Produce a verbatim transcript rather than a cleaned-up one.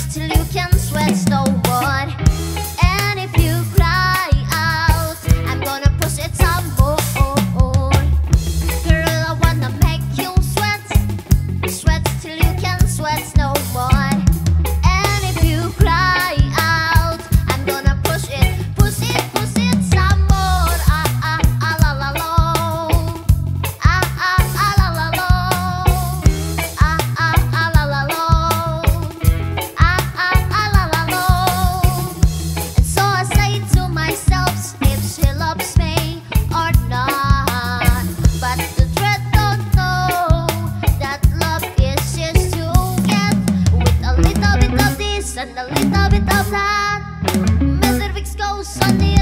till you can sweat no more. And if you cry out, I'm gonna push it some more. Girl, I wanna make you sweat, sweat till you can sweat no more. And if you cry out, I'm gonna push it, push it, push it some more. Ah ah ah la la la. Ah ah ah la la la. Ah ah ah la la la. Ah ah ah la la la. And so I say to myself, if she loves me or not. But the dread don't know that love is just to get with a little bit of this and a little bit of that. Mister Vicks goes on the